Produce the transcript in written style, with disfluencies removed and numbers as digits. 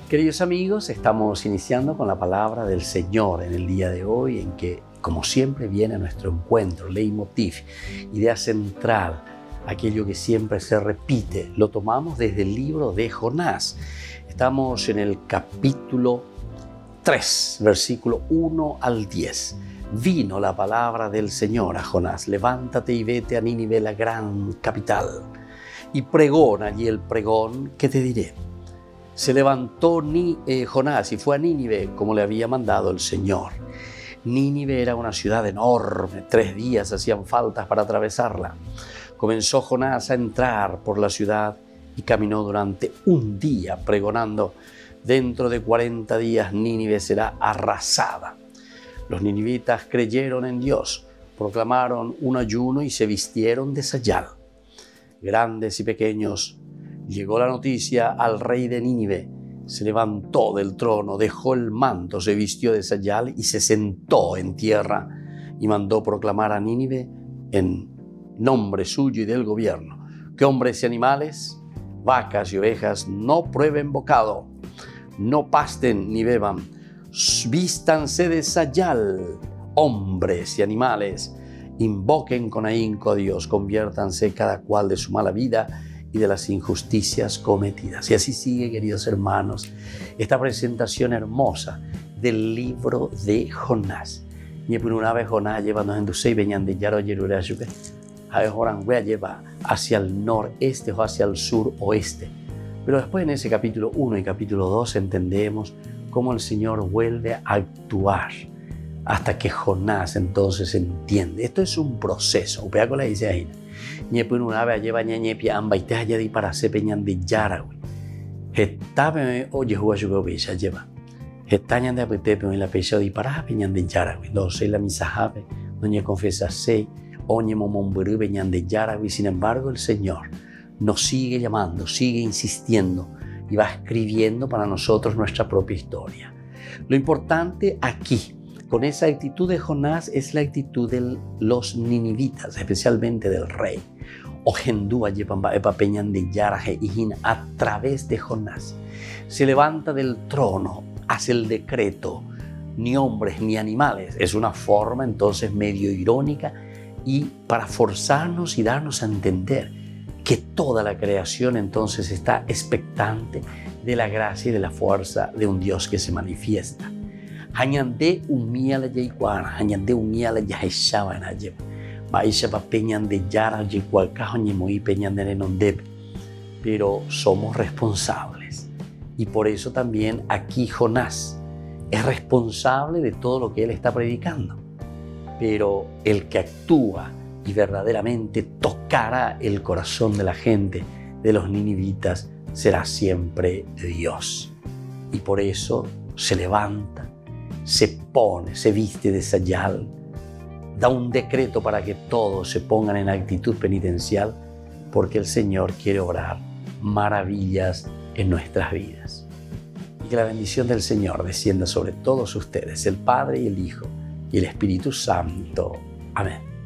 Queridos amigos, estamos iniciando con la palabra del Señor en el día de hoy, en que, como siempre, viene a nuestro encuentro, leitmotiv, idea central, aquello que siempre se repite. Lo tomamos desde el libro de Jonás. Estamos en el capítulo 3, versículo 1 al 10. Vino la palabra del Señor a Jonás: levántate y vete a Nínive, la gran capital, y pregona allí el pregón que te diré. Se levantó Jonás y fue a Nínive como le había mandado el Señor. Nínive era una ciudad enorme, 3 días hacían falta para atravesarla. Comenzó Jonás a entrar por la ciudad y caminó durante 1 día pregonando: dentro de 40 días Nínive será arrasada. Los ninivitas creyeron en Dios, proclamaron un ayuno y se vistieron de sayal. Grandes y pequeños. Llegó la noticia al rey de Nínive. Se levantó del trono, dejó el manto, se vistió de sayal y se sentó en tierra y mandó proclamar a Nínive en nombre suyo y del gobierno que hombres y animales, vacas y ovejas no prueben bocado, no pasten ni beban, vístanse de sayal, hombres y animales, invoquen con ahínco a Dios, conviértanse cada cual de su mala vida y de las injusticias cometidas. Y así sigue, queridos hermanos, esta presentación hermosa del libro de Jonás. Y por una vez Jonás lleva hacia el noreste o hacia el suroeste. Pero después en ese capítulo 1 y capítulo 2 entendemos cómo el Señor vuelve a actuar hasta que Jonás entonces entiende. Esto es un proceso. Upea con la dice ahí. Ñepun una vez lleva ñeñepia ambaite allá de para se peñan de yarawi. Hetabe oye jugayo bella lleva. Hetañan de apetepe en la pecha de para peñan de yarawi. No sé la misajabe, doña confesa se, oñe momomburu peñan de yarawi. Sin embargo, el Señor nos sigue llamando, sigue insistiendo y va escribiendo para nosotros nuestra propia historia. Lo importante aquí, con esa actitud de Jonás, es la actitud de los ninivitas, especialmente del rey. Ogendúa lleva epa peñan de yaraje y a través de Jonás se levanta del trono, hace el decreto: ni hombres ni animales. Es una forma entonces medio irónica y para forzarnos y darnos a entender que toda la creación entonces está expectante de la gracia y de la fuerza de un Dios que se manifiesta. Hañande umía la yaiguana, hañande umía la yaheshaba en ayem. Baisha pa peñan de yara yigualcajo ñemoí peñan de nenondep. Pero somos responsables. Y por eso también aquí Jonás es responsable de todo lo que él está predicando. Pero el que actúa y verdaderamente tocará el corazón de la gente, de los ninivitas, será siempre Dios. Y por eso se levanta, se pone, se viste de sayal, da un decreto para que todos se pongan en actitud penitencial, porque el Señor quiere obrar maravillas en nuestras vidas. Y que la bendición del Señor descienda sobre todos ustedes, el Padre y el Hijo y el Espíritu Santo. Amén.